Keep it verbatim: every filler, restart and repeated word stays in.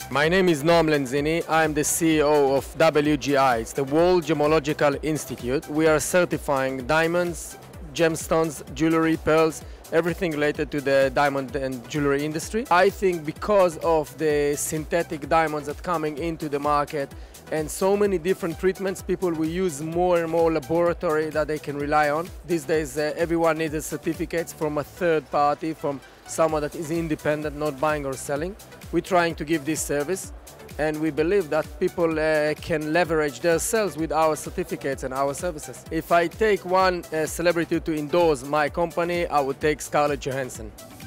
My name is Noam Lenzini. I am the C E O of W G I. It's the World Gemological Institute. We are certifying diamonds, gemstones, jewelry, pearls, everything related to the diamond and jewelry industry. I think because of the synthetic diamonds that are coming into the market and so many different treatments, people will use more and more laboratory that they can rely on. These days, uh, everyone needs certificates from a third party, from someone that is independent, not buying or selling. We're trying to give this service, and we believe that people uh, can leverage their sales with our certificates and our services. If I take one uh, celebrity to endorse my company, I would take Scarlett Johansson.